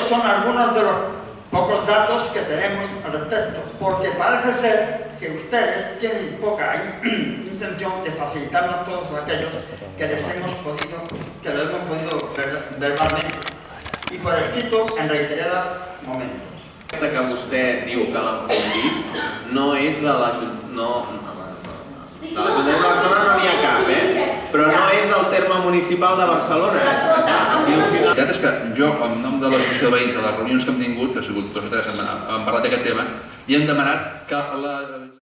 son algunos de los pocos datos que tenemos al respecto, porque parece ser que ustedes tienen poca intención de facilitarnos todos aquellos que les hemos podido, que lo hemos podido verbalmente y por escrito en reiterados momentos. Aquesta que vostè diu que l'han fundit no és de l'Ajuntament de Barcelona, no n'hi ha cap, però no és del terme municipal de Barcelona. La veritat és que jo, en nom de l'associació de veïns, de les reunions que hem tingut, que ha sigut 2 o 3, hem parlat d'aquest tema, i hem demanat que